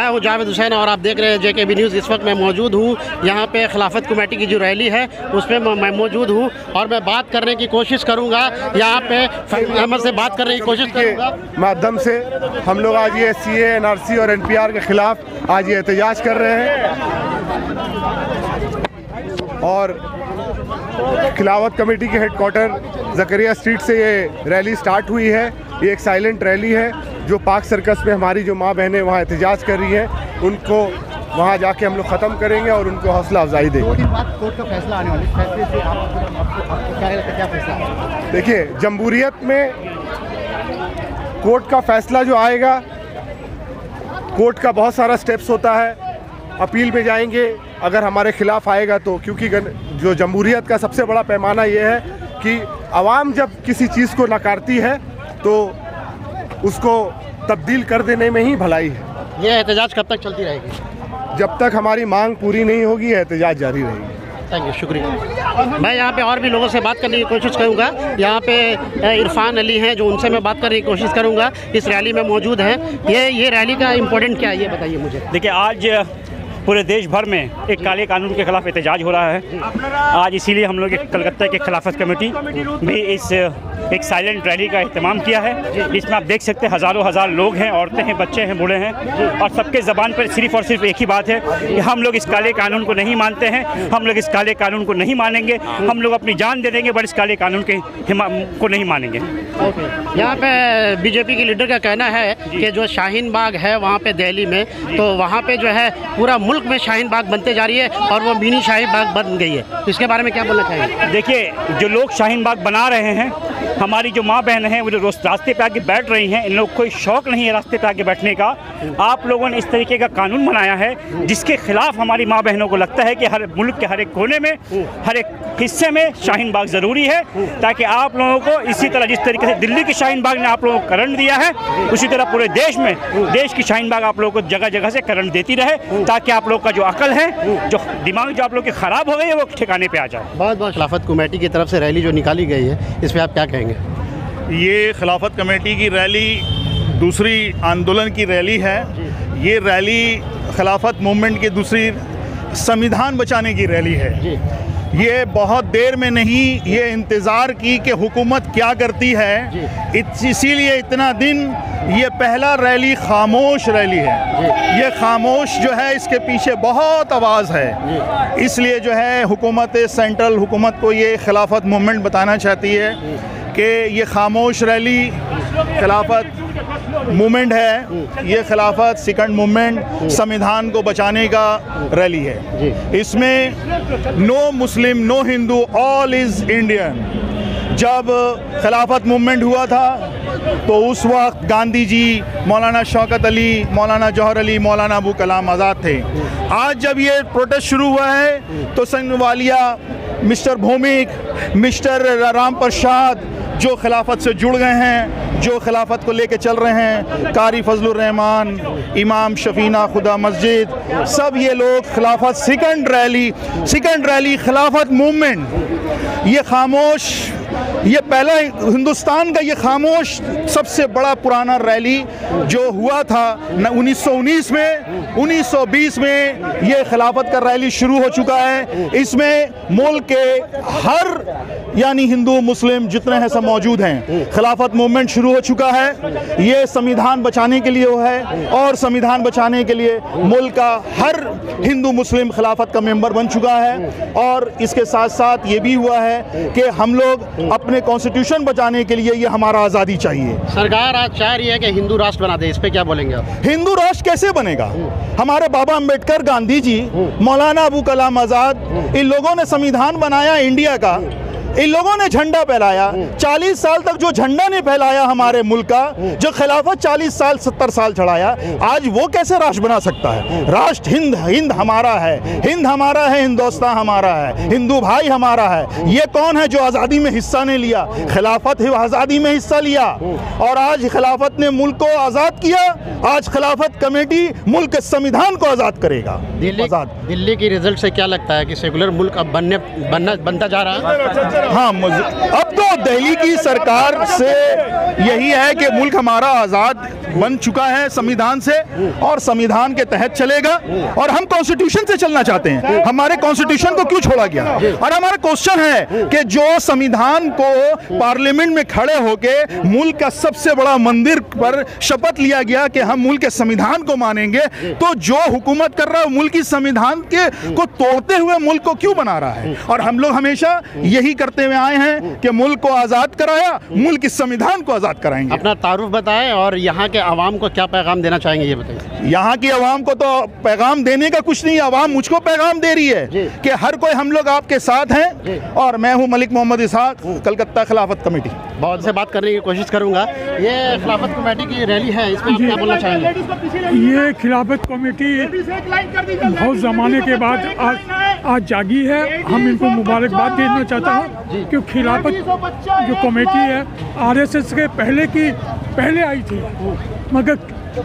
मैं हूं जावेद हुसैन और आप देख रहे हैं JKB न्यूज़। इस वक्त मैं मौजूद हूं यहाँ पे खिलाफत कमेटी की जो रैली है उसमें मैं मौजूद हूं और मैं बात करने की कोशिश करूंगा, यहाँ पे अहमद से बात करने की कोशिश करूंगा। माध्यम से हम लोग आज ये CA, NRC और NPR के खिलाफ आज ये एहतजाज कर रहे हैं और खिलाफत कमेटी के हेडक्वार्टर ज़करिया स्ट्रीट से ये रैली स्टार्ट हुई है। ये एक साइलेंट रैली है जो पाक सर्कस में हमारी जो माँ बहनें वहाँ एहतजाज कर रही हैं, उनको वहाँ जाके हम लोग ख़त्म करेंगे और उनको हौसला अफजाई देंगे। 2 दिन बाद कोर्ट का फैसला आने वाला है, फैसले से आपको क्या फैसला है? देखिए, जमहूरियत में कोर्ट का फैसला जो आएगा, कोर्ट का बहुत सारा स्टेप्स होता है, अपील में जाएंगे अगर हमारे खिलाफ आएगा तो, क्योंकि जो जमहूरियत का सबसे बड़ा पैमाना ये है कि आवाम जब किसी चीज़ को नकारती है तो उसको तब्दील कर देने में ही भलाई है। ये एहतजाज कब तक चलती रहेगी? जब तक हमारी मांग पूरी नहीं होगी एहतजाज जारी रहेगी। थैंक यू, शुक्रिया। मैं यहाँ पे और भी लोगों से बात करने की कोशिश करूँगा। यहाँ पे इरफान अली हैं जो उनसे मैं बात करने की कोशिश करूँगा, इस रैली में मौजूद हैं। ये रैली का इम्पोर्टेंट क्या है ये बताइए मुझे। देखिए, आज पूरे देश भर में एक काले कानून के खिलाफ एहतजाज हो रहा है। आज इसीलिए हम लोग कलकत्ता के खिलाफत कमेटी भी एक साइलेंट रैली का एहतमाम किया है। इसमें आप देख सकते हैं हज़ारों लोग हैं, औरतें हैं, बच्चे हैं, बूढ़े हैं और सबके ज़बान पर सिर्फ़ और सिर्फ एक ही बात है कि हम लोग इस काले कानून को नहीं मानते हैं, हम लोग इस काले कानून को नहीं मानेंगे, हम लोग अपनी जान दे देंगे पर इस काले कानून को नहीं मानेंगे। यहाँ पे BJP के लीडर का कहना है कि जो शाहीन बाग है वहाँ पे दिल्ली में, तो वहाँ पे जो है पूरा मुल्क में शाहीन बाग बनते जा रही है और वो मिनी शाहीन बाग बन गई है। तो इसके बारे में क्या बोलना चाहिए? देखिए, जो लोग शाहीन बाग बना रहे हैं, हमारी जो माँ बहन हैं वो जो रास्ते पे आके बैठ रही हैं, इन लोग को कोई शौक़ नहीं है रास्ते पे आके बैठने का। आप लोगों ने इस तरीके का कानून बनाया है जिसके खिलाफ हमारी माँ बहनों को लगता है कि हर मुल्क के हर एक कोने में, हर एक हिस्से में शाहीन बाग ज़रूरी है, ताकि आप लोगों को इसी तरह जिस तरीके से दिल्ली की शाहीन बाग ने आप लोगों को करंट दिया है, उसी तरह पूरे देश में देश की शाहीन बाग आप लोगों को जगह जगह से करंट देती रहे, ताकि आप लोग का जो अकल है, जो दिमाग जो आप लोग के ख़राब हो गई है, वो ठिकाने पे आ जाए। बहुत बहुत खिलाफत कमेटी की तरफ से रैली जो निकाली गई है, इस पर आप क्या कहेंगे? ये खिलाफत कमेटी की रैली दूसरी आंदोलन की रैली है। ये रैली खिलाफत मूवमेंट की दूसरी संविधान बचाने की रैली है। ये बहुत देर में नहीं, ये इंतज़ार की कि हुकूमत क्या करती है, इसीलिए इतना दिन ये पहला रैली खामोश रैली है। ये खामोश जो है इसके पीछे बहुत आवाज़ है, इसलिए जो है हुकूमत सेंट्रल हुकूमत को ये खिलाफत मूवमेंट बताना चाहती है कि ये खामोश रैली खिलाफत मूवमेंट है। ये खिलाफत सेकंड मूवमेंट संविधान को बचाने का रैली है। इसमें no Muslim, no Hindu, all is Indian. जब खिलाफत मूवमेंट हुआ था तो उस वक्त गांधी जी, मौलाना शौकत अली, मौलाना जौहर अली, मौलाना अबू कलाम आज़ाद थे। आज जब ये प्रोटेस्ट शुरू हुआ है तो संगवालिया, मिस्टर भौमिक, मिस्टर राम प्रसाद जो खिलाफत से जुड़ गए हैं, जो खिलाफत को लेके चल रहे हैं, कारी फजलुर रहमान, इमाम शफीना खुदा मस्जिद, सब ये लोग खिलाफत सेकंड रैली खिलाफत मूवमेंट, ये खामोश, ये पहला हिंदुस्तान का ये खामोश सबसे बड़ा पुराना रैली जो हुआ था 1919 में, 1920 में ये खिलाफत का रैली शुरू हो चुका है। इसमें मुल्क के हर यानी हिंदू मुस्लिम जितने हैं सब मौजूद हैं। खिलाफत मूवमेंट शुरू हो चुका है। ये संविधान बचाने के लिए है और संविधान बचाने के लिए मुल्क का हर हिंदू मुस्लिम खिलाफत का मेंबर बन चुका है। और इसके साथ साथ ये भी हुआ है कि हम लोग अपने कॉन्स्टिट्यूशन बचाने के लिए ये हमारा आज़ादी चाहिए। सरकार आज चाह रही है कि हिंदू राष्ट्र बना दे, इस पे क्या बोलेंगे आप? हिंदू राष्ट्र कैसे बनेगा? हमारे बाबा अंबेडकर, गांधी जी, मौलाना अबू कलाम आज़ाद, इन लोगों ने संविधान बनाया इंडिया का, इन लोगों ने झंडा फहराया। 40 साल तक जो झंडा ने फहराया हमारे मुल्क का, जो खिलाफत 40 साल 70 साल चढ़ाया, आज वो कैसे राष्ट्र बना सकता है? राष्ट्र हिंद हमारा है, हिंद हमारा है, हिंदुस्तान हमारा है, हिंदू भाई हमारा है। ये कौन है जो आज़ादी में हिस्सा नहीं लिया? खिलाफत आज़ादी में हिस्सा लिया और आज खिलाफत ने मुल्क को आज़ाद किया। आज खिलाफत कमेटी मुल्क के संविधान को आज़ाद करेगा। दिल्ली की रिजल्ट से क्या लगता है कि सेकुलर मुल्क अब बनता जा रहा है? हाँ, अब तो दिल्ली की सरकार से यही है कि मुल्क हमारा आज़ाद बन चुका है संविधान से और संविधान के तहत चलेगा। और हम कॉन्स्टिट्यूशन से चलना चाहते हैं। हमारे कॉन्स्टिट्यूशन को क्यों छोड़ा गया? और हमारा क्वेश्चन है कि जो संविधान को पार्लियामेंट में खड़े होके मुल्क का सबसे बड़ा मंदिर पर शपथ लिया गया कि हम मुल्क के संविधान को मानेंगे, तो जो हुकूमत कर रहा है मुल्क की संविधान के को तोड़ते हुए मुल्क को क्यों बना रहा है? और हम लोग हमेशा यही करते हुए आए हैं कि मुल्क को आजाद कराया, मुल्क के संविधान को आजाद कराएंगे। अपना तारुफ बताएं और यहाँ के आवाम को क्या पैगाम देना चाहेंगे ये बताइए। यहाँ की आवाम को तो पैगाम देने का कुछ नहीं है, आवाम मुझको पैगाम दे रही है कि हर कोई हम लोग आपके साथ हैं। और मैं हूँ मलिक मोहम्मद इसहाक, कलकत्ता खिलाफत कमेटी। बहुत से बात करने की कोशिश करूँगा। ये खिलाफत कमेटी की रैली है, इसमें आप क्या बोलना चाहेंगे? ये खिलाफत कमेटी बहुत ज़माने के बाद आज जागी है। हम इनको मुबारकबाद देना चाहता हूँ कि खिलाफत जो कमेटी है आरएसएस के पहले आई थी, मगर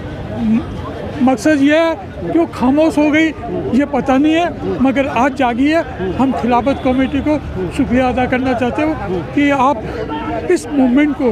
मकसद ये है कि वो खामोश हो गई, ये पता नहीं है, मगर आज जागी है। हम खिलाफत कमेटी को शुक्रिया अदा करना चाहते हो कि आप इस मूवमेंट को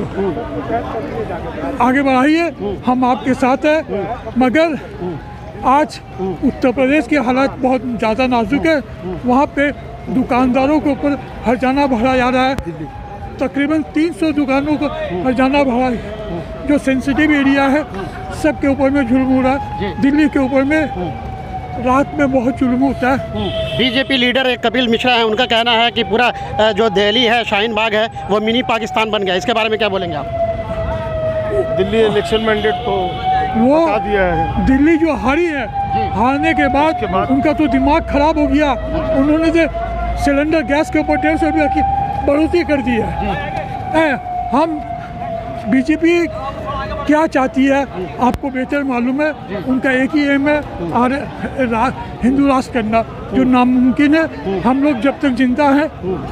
आगे बढ़ाइए, हम आपके साथ हैं। मगर आज उत्तर प्रदेश के हालात बहुत ज़्यादा नाजुक है। वहाँ पे दुकानदारों के ऊपर हर्जाना भरा जा रहा है। तकरीबन 300 दुकानों को हर्जाना भरा है। जो सेंसिटिव एरिया है सब के ऊपर में जुल्म हो रहा है। दिल्ली के ऊपर में रात में बहुत जुल्म होता है। बीजेपी लीडर एक कपिल मिश्रा है, उनका कहना है कि पूरा जो दिल्ली है, शाहीन बाग है, वो मिनी पाकिस्तान बन गया। इसके बारे में क्या बोलेंगे आप? दिल्ली इलेक्शन मैंडेट तो वो दिया है। दिल्ली जो हारी है, हारने के बाद उनका तो दिमाग खराब हो गया। उन्होंने जो सिलेंडर गैस के ऊपर 150 रुपया की बढ़ोतरी कर दी है। हम बीजेपी क्या चाहती है आपको बेहतर मालूम है। उनका एक ही एम है, हिंदू राष्ट्र करना, जो नामुमकिन है। हम लोग जब तक जिंदा हैं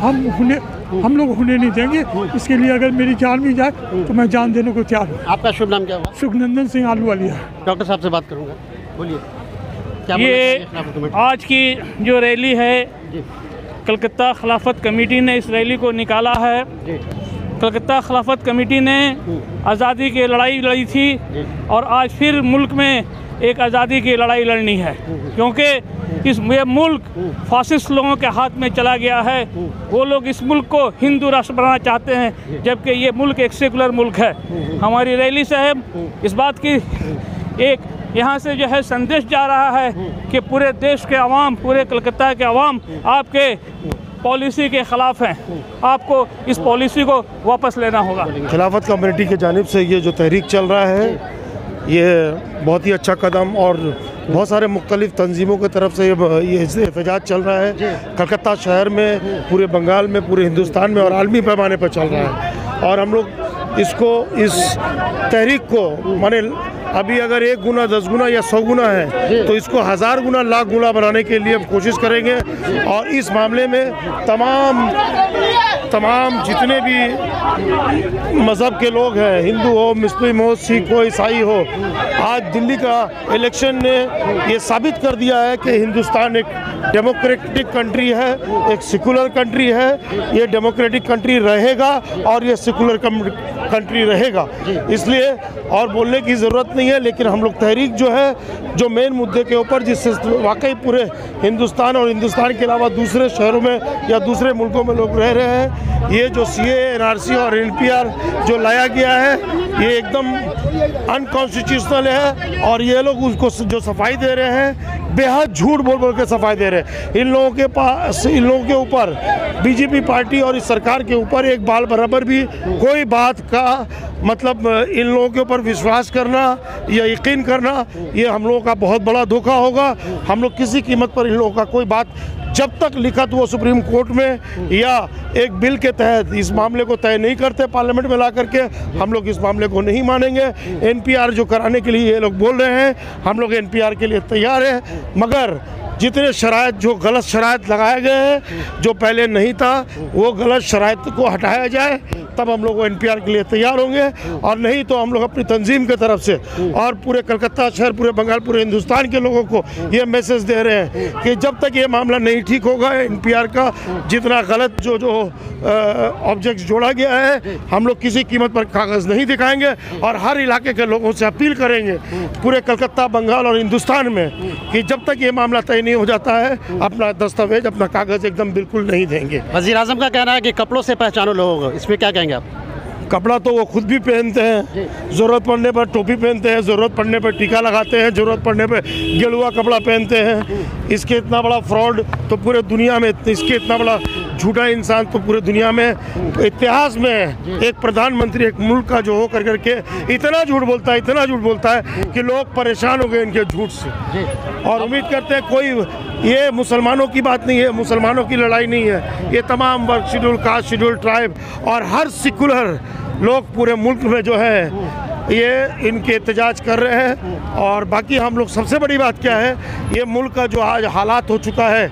हम लोग होने नहीं देंगे। इसके लिए अगर मेरी जान भी जाए तो मैं जान देने को तैयार हूँ। आपका शुभ नाम क्या हुआ? सुखनंदन सिंह आलूवालिया। डॉक्टर साहब से बात करूँगा, बोलिए क्या ये आज की जो रैली है, कलकत्ता खिलाफत कमेटी ने इस रैली को निकाला है। कलकत्ता खिलाफत कमेटी ने आज़ादी की लड़ाई लड़ी थी और आज फिर मुल्क में एक आज़ादी की लड़ाई लड़नी है, क्योंकि ये मुल्क फासिस्ट लोगों के हाथ में चला गया है। वो लोग इस मुल्क को हिंदू राष्ट्र बनाना चाहते हैं, जबकि ये मुल्क एक सेकुलर मुल्क है। हमारी रैली से इस बात की एक यहाँ से जो है संदेश जा रहा है कि पूरे देश के अवाम, पूरे कलकत्ता के अवाम आपके पॉलिसी के ख़िलाफ़ हैं। आपको इस पॉलिसी को वापस लेना होगा। खिलाफत कमेटी की जानिब से ये जो तहरीक चल रहा है, ये बहुत ही अच्छा कदम, और बहुत सारे मुख्तलिफ तंजीमों की तरफ से ये एहतजाज चल रहा है। कलकत्ता शहर में, पूरे बंगाल में, पूरे हिंदुस्तान में और आलमी पैमाने पर चल रहा है। और हम लोग इस तहरीक को माने अभी अगर 1 गुना 10 गुना या 100 गुना है तो इसको 1000 गुना लाख गुना बनाने के लिए हम कोशिश करेंगे। और इस मामले में तमाम जितने भी मज़हब के लोग हैं, हिंदू हो, मुस्लिम हो, सिख हो, ईसाई हो, आज दिल्ली का इलेक्शन ने ये साबित कर दिया है कि हिंदुस्तान एक डेमोक्रेटिक कंट्री है, एक सेकुलर कंट्री है। ये डेमोक्रेटिक कंट्री रहेगा और ये सेकुलर कंट्री रहेगा। इसलिए और बोलने की ज़रूरत नहीं है, लेकिन हम लोग तहरीक जो है, जो मेन मुद्दे के ऊपर जिससे वाकई पूरे हिंदुस्तान और हिंदुस्तान के अलावा दूसरे शहरों में या दूसरे मुल्कों में लोग रह रहे हैं, ये जो CAA, NRC और NPR जो लाया गया है, ये एकदम अनकॉन्स्टिट्यूशनल है। और ये लोग उसको जो सफाई दे रहे हैं, बेहद झूठ बोल के सफाई दे रहे हैं। इन लोगों के ऊपर बीजेपी पार्टी और इस सरकार के ऊपर एक बाल बराबर भी कोई बात का मतलब इन लोगों के ऊपर विश्वास करना या यकीन करना, ये हम लोगों का बहुत बड़ा धोखा होगा। हम लोग किसी कीमत पर इन लोगों का कोई बात जब तक लिखत वो सुप्रीम कोर्ट में या एक बिल के तहत इस मामले को तय नहीं करते पार्लियामेंट में ला करके, हम लोग इस मामले को नहीं मानेंगे। NPR जो कराने के लिए ये लोग बोल रहे हैं, हम लोग NPR के लिए तैयार हैं, मगर जितने शराइत जो गलत शराइत लगाए गए हैं, जो पहले नहीं था, वो गलत शराइत को हटाया जाए, तब हम लोग NPR के लिए तैयार होंगे। और नहीं तो हम लोग अपनी तंजीम की तरफ से और पूरे कलकत्ता शहर, पूरे बंगाल, पूरे हिंदुस्तान के लोगों को ये मैसेज दे रहे हैं कि जब तक ये मामला नहीं ठीक होगा, NPR का जितना गलत जो ऑब्जेक्ट जोड़ा गया है, हम लोग किसी कीमत पर कागज़ नहीं दिखाएंगे। और हर इलाके के लोगों से अपील करेंगे पूरे कलकत्ता, बंगाल और हिंदुस्तान में कि जब तक ये मामला तय नहीं हो जाता है, अपना दस्तावेज, अपना कागज़ एकदम बिल्कुल नहीं देंगे। वज़ीर आज़म का कहना है कि कपड़ों से पहचानो लोगों को, इसमें क्या कहेंगे आप? कपड़ा तो वो खुद भी पहनते हैं, ज़रूरत पड़ने पर टोपी पहनते हैं, ज़रूरत पड़ने पर टीका लगाते हैं, ज़रूरत पड़ने पर गेलुआ कपड़ा पहनते हैं। इसके इतना बड़ा फ्रॉड तो पूरे दुनिया में, इसके इतना बड़ा झूठा इंसान तो पूरे दुनिया में इतिहास में एक प्रधानमंत्री एक मुल्क का जो हो करके इतना झूठ बोलता है, इतना झूठ बोलता है कि लोग परेशान हो गए इनके झूठ से। और उम्मीद करते हैं कोई, ये मुसलमानों की बात नहीं है, मुसलमानों की लड़ाई नहीं है, ये तमाम वर्ग, शेड्यूल कास्ट, शेड्यूल ट्राइब और हर सेकुलर लोग पूरे मुल्क में जो है ये इनके एहतजाज कर रहे हैं। और बाकी हम लोग, सबसे बड़ी बात क्या है, ये मुल्क का जो आज हालात हो चुका है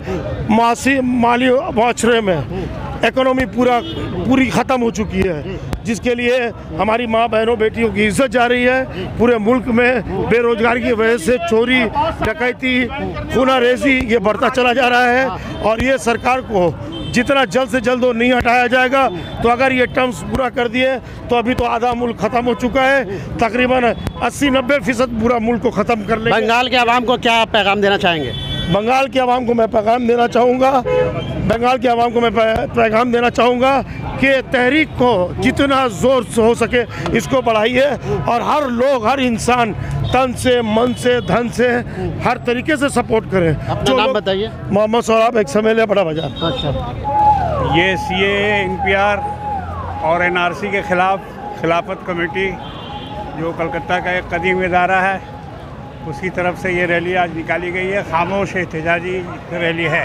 माली माशरे में, इकोनॉमी पूरी ख़त्म हो चुकी है, जिसके लिए हमारी माँ बहनों बेटियों की इज्जत जा रही है। पूरे मुल्क में बेरोजगारी की वजह से चोरी, डकैती, खूना रेजी ये बढ़ता चला जा रहा है। और ये सरकार को जितना जल्द से जल्द वो नहीं हटाया जाएगा, तो अगर ये टर्म्स पूरा कर दिए तो अभी तो आधा मुल्क ख़त्म हो चुका है, तकरीबन 80-90% पूरा मुल्क को ख़त्म कर लेंगे। बंगाल के आवाम को क्या पैगाम देना चाहेंगे? बंगाल के आवाम को मैं पैगाम देना चाहूँगा, बंगाल के आवाम को मैं पैगाम देना चाहूँगा कि तहरीक को जितना ज़ोर से हो सके इसको बढ़ाइए। और हर लोग, हर इंसान तन से, मन से, धन से, हर तरीके से सपोर्ट करें। अपना नाम बताइए। मोहम्मद सौराब, एक समय बड़ा बाजार। अच्छा, ये CAA, NPR और NRC के ख़िलाफ़ खिलाफत कमेटी जो कलकत्ता का एक कदीम इदारा है, उसकी तरफ से ये रैली आज निकाली गई है। खामोश एहतजाजी रैली है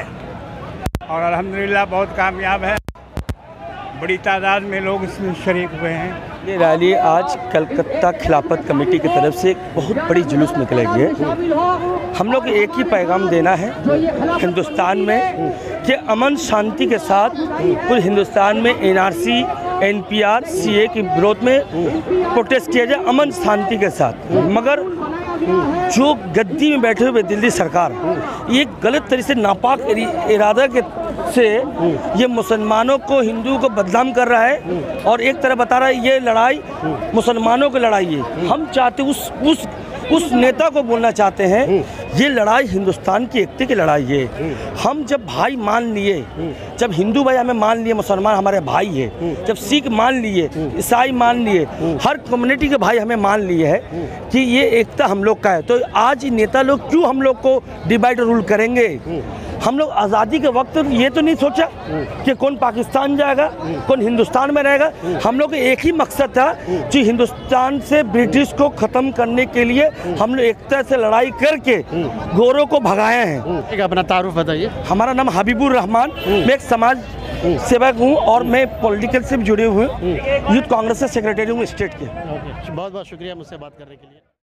और अल्हम्दुलिल्लाह बहुत कामयाब है, बड़ी तादाद में लोग इसमें शरीक हुए हैं। ये रैली आज कलकत्ता खिलाफत कमेटी की तरफ से एक बहुत बड़ी जुलूस निकलेगी है। हम लोग एक ही पैगाम देना है हिंदुस्तान में कि अमन शांति के साथ पूरे हिंदुस्तान में NRC, NPR, CAA के विरोध में प्रोटेस्ट किया जाए अमन शांति के साथ। मगर जो गद्दी में बैठे हुए दिल्ली सरकार ये गलत तरीके से नापाक इरादा के से ये मुसलमानों को, हिंदुओं को बदनाम कर रहा है और एक तरह बता रहा है ये लड़ाई मुसलमानों की लड़ाई है। हम चाहते उस नेता को बोलना चाहते हैं ये लड़ाई हिंदुस्तान की एकता की लड़ाई है। हम जब भाई मान लिए, जब हिंदू भाई हमें मान लिए, मुसलमान हमारे भाई है, जब सिख मान लिए, ईसाई मान लिए, हर कम्युनिटी के भाई हमें मान लिए है कि ये एकता हम लोग का है, तो आज नेता लोग क्यों हम लोग को डिवाइड रूल करेंगे? हम लोग आज़ादी के वक्त ये तो नहीं सोचा कि कौन पाकिस्तान जाएगा, कौन हिंदुस्तान में रहेगा। हम लोग एक ही मकसद था कि हिंदुस्तान से ब्रिटिश को ख़त्म करने के लिए हम लोग एकता से लड़ाई करके गोरों को भगाए हैं। अपना तारुफ बताइए। हमारा नाम हबीबुर रहमान, मैं एक समाज सेवक हूँ और मैं पॉलिटिकल से भी जुड़े हुए यूथ कांग्रेस से सेक्रेटरी हूँ स्टेट के। बहुत बहुत शुक्रिया मुझसे बात करने के लिए।